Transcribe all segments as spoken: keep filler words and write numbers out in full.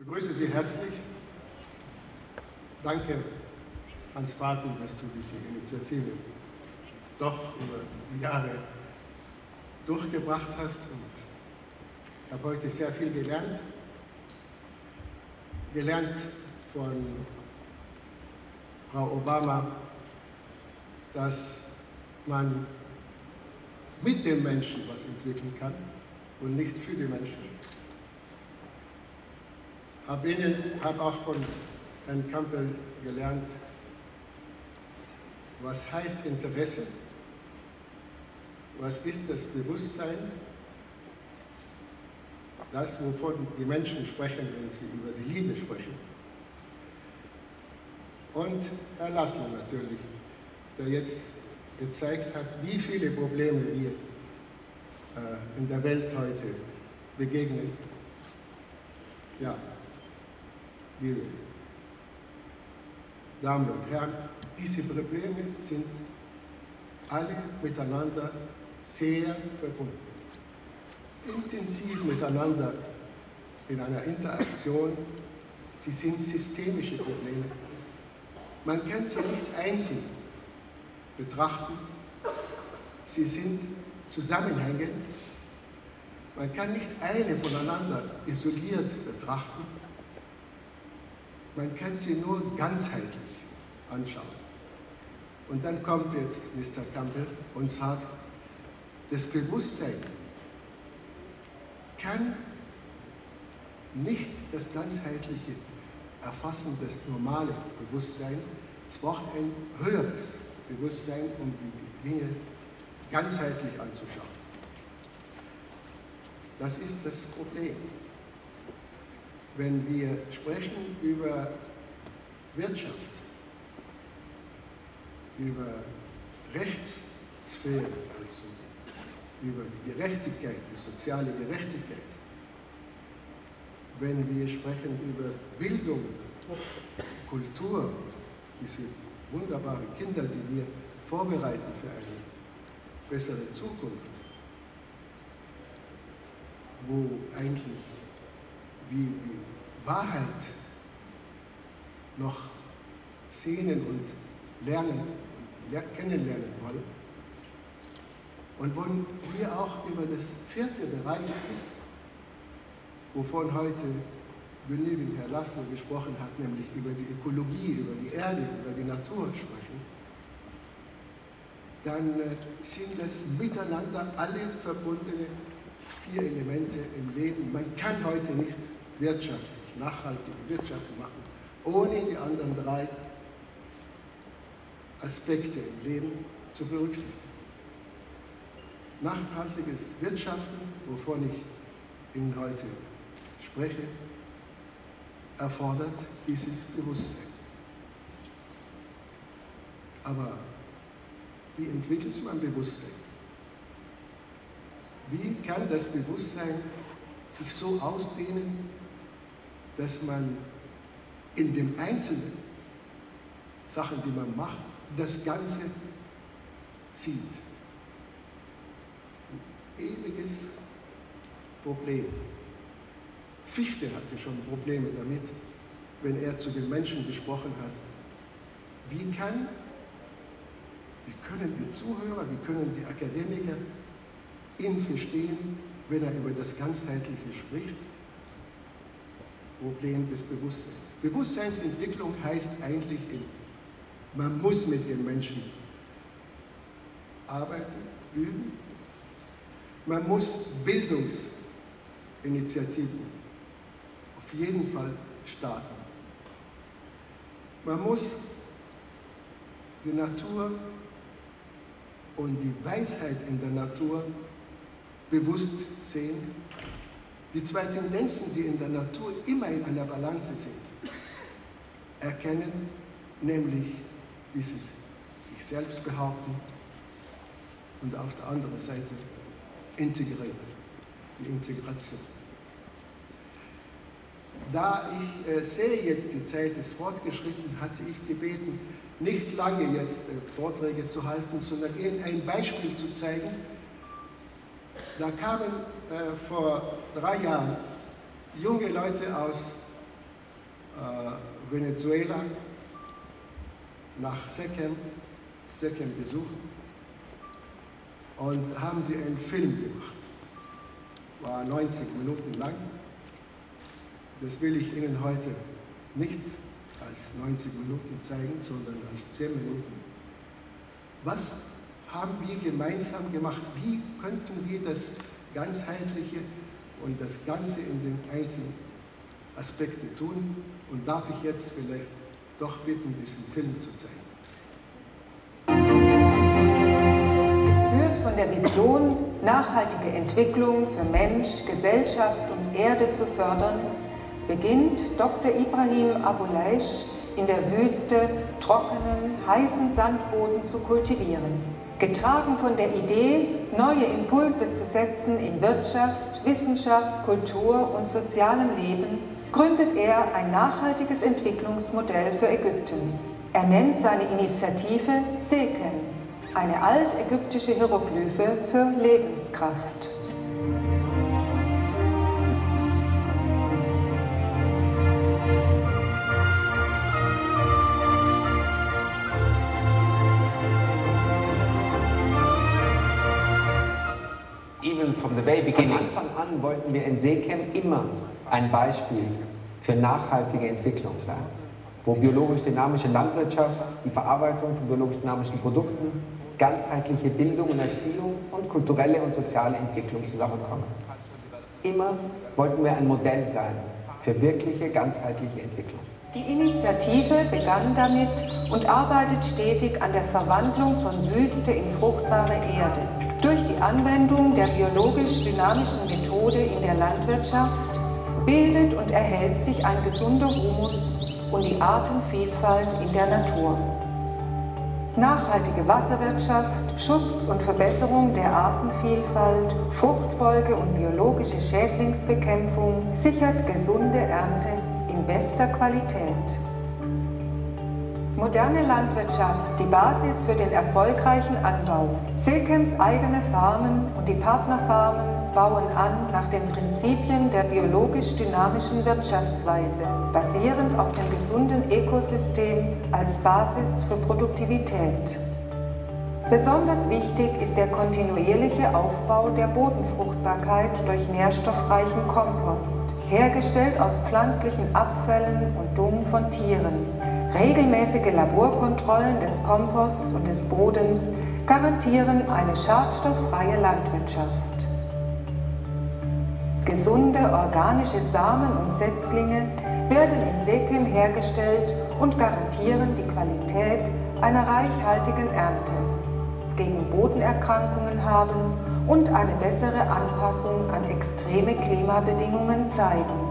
begrüße Sie herzlich. Danke, Hans Barton, dass du diese Initiative doch über die Jahre durchgebracht hast. Und ich habe heute sehr viel gelernt. Gelernt von Frau Obama, dass man mit den Menschen was entwickeln kann und nicht für die Menschen. Ich habe hab auch von Herrn Campbell gelernt, was heißt Interesse, was ist das Bewusstsein, das, wovon die Menschen sprechen, wenn sie über die Liebe sprechen. Und Herr Laszlo natürlich, der jetzt gezeigt hat, wie viele Probleme wir äh, in der Welt heute begegnen. Ja, liebe Damen und Herren, diese Probleme sind alle miteinander sehr verbunden. Intensiv miteinander in einer Interaktion. Sie sind systemische Probleme. Man kann sie nicht einzeln betrachten. Sie sind zusammenhängend. Man kann nicht eine voneinander isoliert betrachten. Man kann sie nur ganzheitlich anschauen. Und dann kommt jetzt Mister Campbell und sagt, das Bewusstsein kann nicht das ganzheitliche Erfassen, das normale Bewusstsein. Es braucht ein höheres Bewusstsein, um die Dinge ganzheitlich anzuschauen. Das ist das Problem. Wenn wir sprechen über Wirtschaft, über Rechtssphäre, also über die Gerechtigkeit, die soziale Gerechtigkeit, wenn wir sprechen über Bildung, Kultur, diese wunderbaren Kinder, die wir vorbereiten für eine bessere Zukunft, wo eigentlich wir die Wahrheit noch sehnen und lernen, kennenlernen wollen. Und wo wir auch über das vierte Bereich, wovon heute genügend Herr Laszlo gesprochen hat, nämlich über die Ökologie, über die Erde, über die Natur sprechen, dann sind das miteinander alle verbundene vier Elemente im Leben. Man kann heute nicht wirtschaftlich, nachhaltige Wirtschaft machen, ohne die anderen drei Aspekte im Leben zu berücksichtigen. Nachhaltiges Wirtschaften, wovon ich Ihnen heute spreche, erfordert dieses Bewusstsein. Aber wie entwickelt man Bewusstsein? Wie kann das Bewusstsein sich so ausdehnen, dass man in dem Einzelnen Sachen, die man macht, das Ganze sieht? Ein ewiges Problem. Fichte hatte schon Probleme damit, wenn er zu den Menschen gesprochen hat. Wie kann, wie können die Zuhörer, wie können die Akademiker ihn verstehen, wenn er über das Ganzheitliche spricht? Problem des Bewusstseins. Bewusstseinsentwicklung heißt eigentlich, man muss mit den Menschen arbeiten, üben. Man muss Bildungsinitiativen auf jeden Fall starten. Man muss die Natur und die Weisheit in der Natur bewusst sehen. Die zwei Tendenzen, die in der Natur immer in einer Balance sind, erkennen, nämlich dieses sich selbst behaupten und auf der anderen Seite integrieren, die Integration. Da ich äh, sehe jetzt, die Zeit ist fortgeschritten, hatte ich gebeten, nicht lange jetzt äh, Vorträge zu halten, sondern Ihnen ein Beispiel zu zeigen. Da kamen äh, vor drei Jahren junge Leute aus äh, Venezuela nach Sekem, Sekem besuchen und haben sie einen Film gemacht. War neunzig Minuten lang. Das will ich Ihnen heute nicht als neunzig Minuten zeigen, sondern als zehn Minuten. Was haben wir gemeinsam gemacht? Wie könnten wir das Ganzheitliche und das Ganze in den einzelnen Aspekten tun? Und darf ich jetzt vielleicht doch bitten, diesen Film zu zeigen? Geführt von der Vision, nachhaltige Entwicklung für Mensch, Gesellschaft und Erde zu fördern, beginnt Doktor Ibrahim Abouleish in der Wüste trockenen, heißen Sandboden zu kultivieren. Getragen von der Idee, neue Impulse zu setzen in Wirtschaft, Wissenschaft, Kultur und sozialem Leben, gründet er ein nachhaltiges Entwicklungsmodell für Ägypten. Er nennt seine Initiative Sekem, eine altägyptische Hieroglyphe für Lebenskraft. Even from the very beginning. Von Anfang an wollten wir in Sekem immer ein Beispiel für nachhaltige Entwicklung sein, wo biologisch-dynamische Landwirtschaft, die Verarbeitung von biologisch-dynamischen Produkten, ganzheitliche Bildung und Erziehung und kulturelle und soziale Entwicklung zusammenkommen. Immer wollten wir ein Modell sein für wirkliche ganzheitliche Entwicklung. Die Initiative begann damit und arbeitet stetig an der Verwandlung von Wüste in fruchtbare Erde. Durch die Anwendung der biologisch-dynamischen Methode in der Landwirtschaft bildet und erhält sich ein gesunder Humus und die Artenvielfalt in der Natur. Nachhaltige Wasserwirtschaft, Schutz und Verbesserung der Artenvielfalt, Fruchtfolge und biologische Schädlingsbekämpfung sichert gesunde Ernte in bester Qualität. Moderne Landwirtschaft, die Basis für den erfolgreichen Anbau. Sekems eigene Farmen und die Partnerfarmen bauen an nach den Prinzipien der biologisch-dynamischen Wirtschaftsweise, basierend auf dem gesunden Ökosystem als Basis für Produktivität. Besonders wichtig ist der kontinuierliche Aufbau der Bodenfruchtbarkeit durch nährstoffreichen Kompost, hergestellt aus pflanzlichen Abfällen und Dung von Tieren. Regelmäßige Laborkontrollen des Komposts und des Bodens garantieren eine schadstofffreie Landwirtschaft. Gesunde organische Samen und Setzlinge werden in Sekem hergestellt und garantieren die Qualität einer reichhaltigen Ernte, gegen Bodenerkrankungen haben und eine bessere Anpassung an extreme Klimabedingungen zeigen.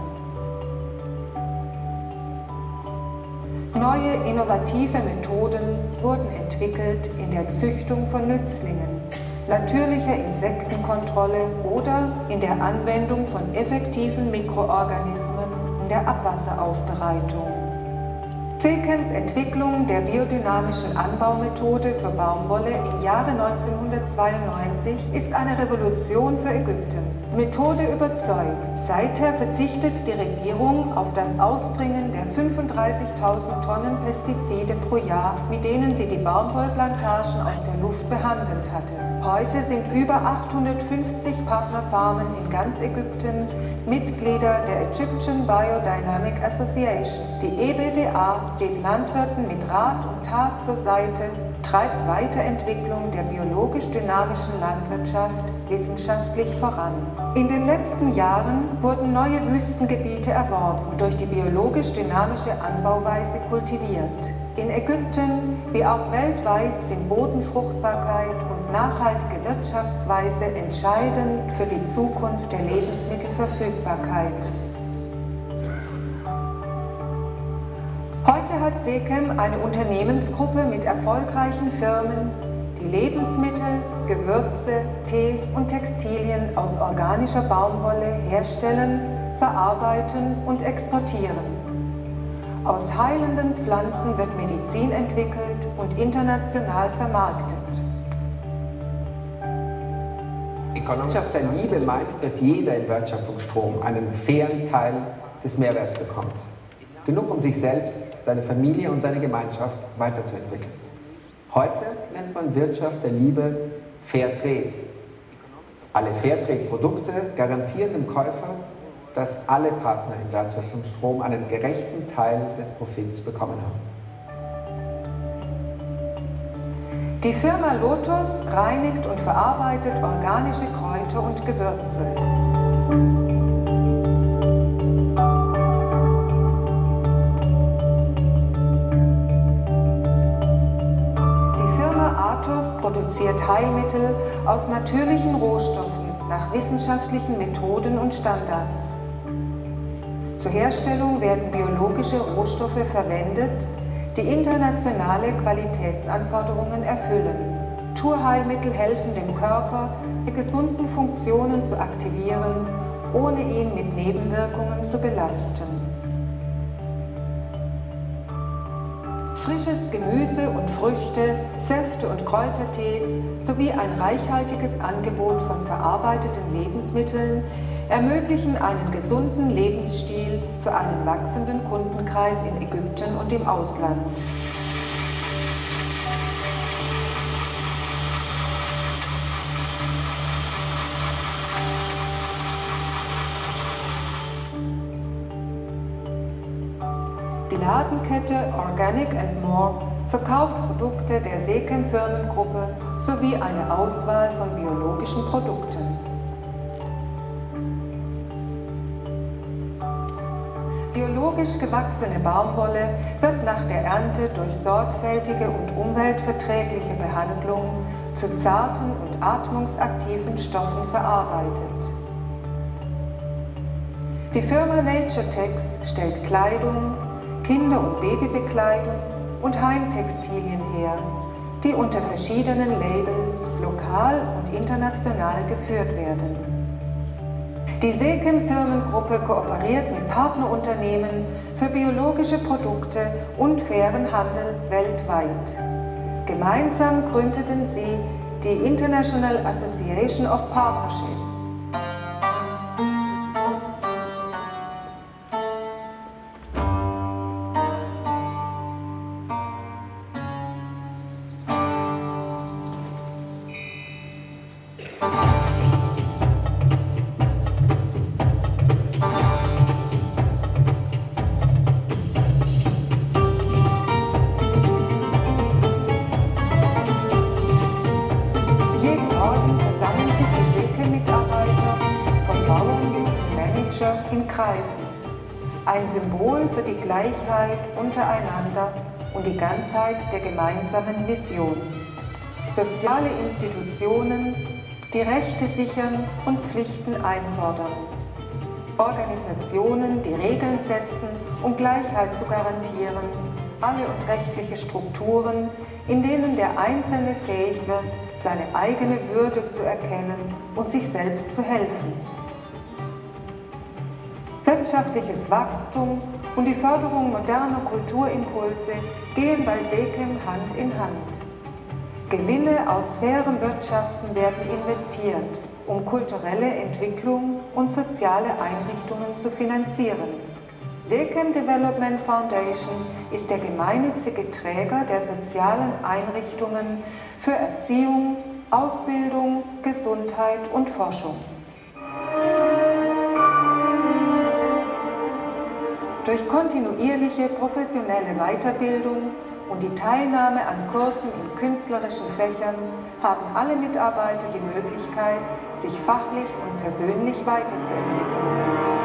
Neue innovative Methoden wurden entwickelt in der Züchtung von Nützlingen, natürlicher Insektenkontrolle oder in der Anwendung von effektiven Mikroorganismen in der Abwasseraufbereitung. Sekems Entwicklung der biodynamischen Anbaumethode für Baumwolle im Jahre neunzehnhundertzweiundneunzig ist eine Revolution für Ägypten. Methode überzeugt. Seither verzichtet die Regierung auf das Ausbringen der fünfunddreißigtausend Tonnen Pestizide pro Jahr, mit denen sie die Baumwollplantagen aus der Luft behandelt hatte. Heute sind über achthundertfünfzig Partnerfarmen in ganz Ägypten Mitglieder der Egyptian Biodynamic Association. Die E B D A steht Landwirten mit Rat und Tat zur Seite, treibt Weiterentwicklung der biologisch-dynamischen Landwirtschaft wissenschaftlich voran. In den letzten Jahren wurden neue Wüstengebiete erworben und durch die biologisch-dynamische Anbauweise kultiviert. In Ägypten wie auch weltweit sind Bodenfruchtbarkeit und nachhaltige Wirtschaftsweise entscheidend für die Zukunft der Lebensmittelverfügbarkeit. Heute hat Sekem eine Unternehmensgruppe mit erfolgreichen Firmen, die Lebensmittel, Gewürze, Tees und Textilien aus organischer Baumwolle herstellen, verarbeiten und exportieren. Aus heilenden Pflanzen wird Medizin entwickelt und international vermarktet. Die Wirtschaft der Liebe meint, dass jeder in Wertschöpfungsstrom einen fairen Teil des Mehrwerts bekommt. genug um sich selbst, seine Familie und seine Gemeinschaft weiterzuentwickeln. Heute nennt man Wirtschaft der Liebe Fairtrade. Alle Fairtrade-Produkte garantieren dem Käufer, dass alle Partner im Wertschöpfungsstrom einen gerechten Teil des Profits bekommen haben. Die Firma Lotus reinigt und verarbeitet organische Kräuter und Gewürze. Die Firma Artus produziert Heilmittel aus natürlichen Rohstoffen nach wissenschaftlichen Methoden und Standards. Zur Herstellung werden biologische Rohstoffe verwendet, die internationale Qualitätsanforderungen erfüllen. Naturheilmittel helfen dem Körper, die gesunden Funktionen zu aktivieren, ohne ihn mit Nebenwirkungen zu belasten. Frisches Gemüse und Früchte, Säfte und Kräutertees sowie ein reichhaltiges Angebot von verarbeiteten Lebensmitteln ermöglichen einen gesunden Lebensstil für einen wachsenden Kundenkreis in Ägypten und im Ausland. Die Ladenkette Organic and More verkauft Produkte der Sekem Firmengruppe sowie eine Auswahl von biologischen Produkten. Biologisch gewachsene Baumwolle wird nach der Ernte durch sorgfältige und umweltverträgliche Behandlung zu zarten und atmungsaktiven Stoffen verarbeitet. Die Firma Naturetex stellt Kleidung, Kinder- und Babybekleidung und Heimtextilien her, die unter verschiedenen Labels lokal und international geführt werden. Die Sekem Firmengruppe kooperiert mit Partnerunternehmen für biologische Produkte und fairen Handel weltweit. Gemeinsam gründeten sie die International Association of Partnership. In Kreisen, ein Symbol für die Gleichheit untereinander und die Ganzheit der gemeinsamen Vision. Soziale Institutionen, die Rechte sichern und Pflichten einfordern. Organisationen, die Regeln setzen, um Gleichheit zu garantieren. Alle und rechtliche Strukturen, in denen der Einzelne fähig wird, seine eigene Würde zu erkennen und sich selbst zu helfen. Wirtschaftliches Wachstum und die Förderung moderner Kulturimpulse gehen bei Sekem Hand in Hand. Gewinne aus fairen Wirtschaften werden investiert, um kulturelle Entwicklung und soziale Einrichtungen zu finanzieren. Sekem Development Foundation ist der gemeinnützige Träger der sozialen Einrichtungen für Erziehung, Ausbildung, Gesundheit und Forschung. Durch kontinuierliche professionelle Weiterbildung und die Teilnahme an Kursen in künstlerischen Fächern haben alle Mitarbeiter die Möglichkeit, sich fachlich und persönlich weiterzuentwickeln.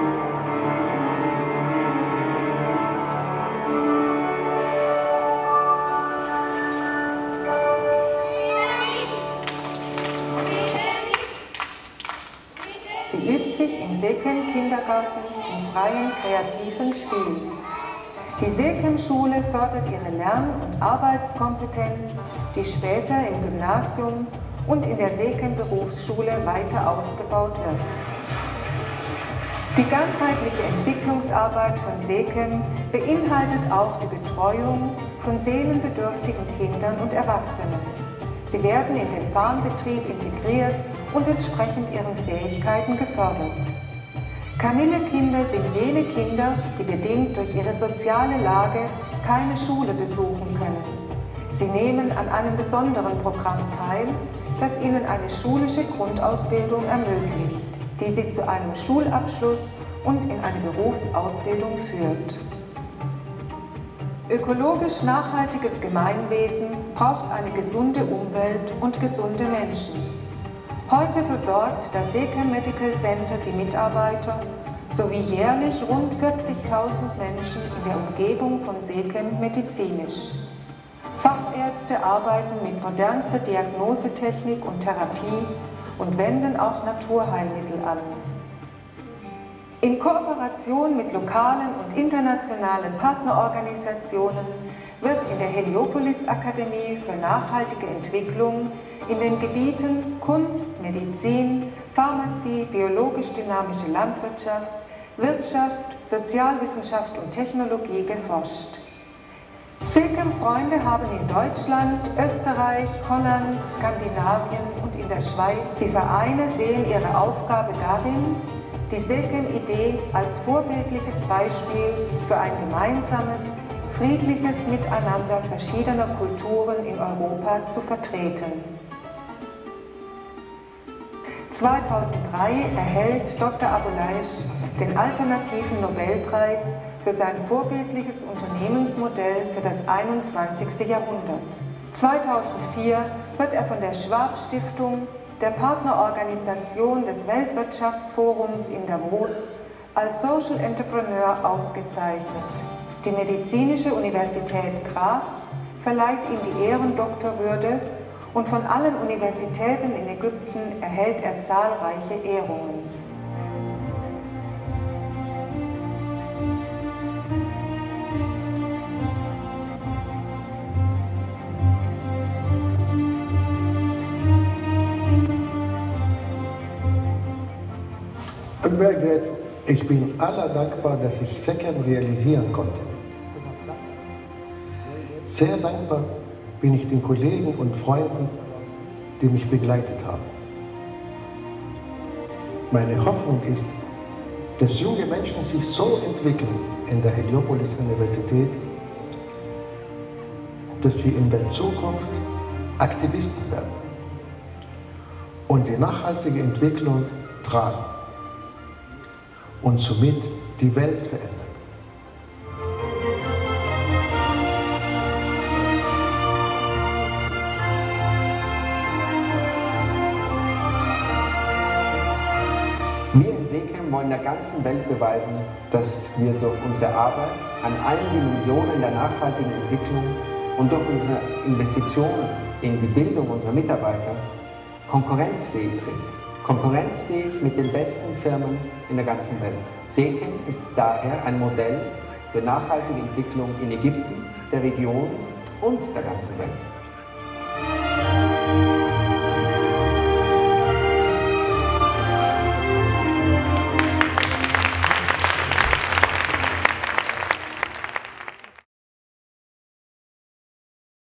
Sie übt sich im Sekem Kindergarten im freien kreativen Spiel. Die Sekem Schule fördert ihre Lern- und Arbeitskompetenz, die später im Gymnasium und in der Sekem Berufsschule weiter ausgebaut wird. Die ganzheitliche Entwicklungsarbeit von Sekem beinhaltet auch die Betreuung von seelenbedürftigen Kindern und Erwachsenen. Sie werden in den Farmbetrieb integriert und entsprechend ihren Fähigkeiten gefördert. Camille-Kinder sind jene Kinder, die bedingt durch ihre soziale Lage keine Schule besuchen können. Sie nehmen an einem besonderen Programm teil, das ihnen eine schulische Grundausbildung ermöglicht, die sie zu einem Schulabschluss und in eine Berufsausbildung führt. Ökologisch nachhaltiges Gemeinwesen braucht eine gesunde Umwelt und gesunde Menschen. Heute versorgt das Seechem Medical Center die Mitarbeiter sowie jährlich rund vierzigtausend Menschen in der Umgebung von Seechem medizinisch. Fachärzte arbeiten mit modernster Diagnosetechnik und Therapie und wenden auch Naturheilmittel an. In Kooperation mit lokalen und internationalen Partnerorganisationen wird in der Heliopolis Akademie für nachhaltige Entwicklung in den Gebieten Kunst, Medizin, Pharmazie, biologisch-dynamische Landwirtschaft, Wirtschaft, Sozialwissenschaft und Technologie geforscht. Seechem-Freunde haben in Deutschland, Österreich, Holland, Skandinavien und in der Schweiz, die Vereine sehen ihre Aufgabe darin, die Seechem-Idee als vorbildliches Beispiel für ein gemeinsames, friedliches Miteinander verschiedener Kulturen in Europa zu vertreten. zweitausenddrei erhält Doktor Abulaysh den alternativen Nobelpreis für sein vorbildliches Unternehmensmodell für das einundzwanzigste Jahrhundert. zweitausendvier wird er von der Schwab-Stiftung, der Partnerorganisation des Weltwirtschaftsforums in Davos, als Social Entrepreneur ausgezeichnet. Die Medizinische Universität Graz verleiht ihm die Ehrendoktorwürde und von allen Universitäten in Ägypten erhält er zahlreiche Ehrungen. I'm very grateful. Ich bin aller dankbar, dass ich Seechem realisieren konnte. Sehr dankbar bin ich den Kollegen und Freunden, die mich begleitet haben. Meine Hoffnung ist, dass junge Menschen sich so entwickeln in der Heliopolis Universität, dass sie in der Zukunft Aktivisten werden und die nachhaltige Entwicklung tragen und somit die Welt verändern. Wir in Seechem wollen der ganzen Welt beweisen, dass wir durch unsere Arbeit an allen Dimensionen der nachhaltigen Entwicklung und durch unsere Investitionen in die Bildung unserer Mitarbeiter konkurrenzfähig sind. Konkurrenzfähig mit den besten Firmen in der ganzen Welt. Seechem ist daher ein Modell für nachhaltige Entwicklung in Ägypten, der Region und der ganzen Welt.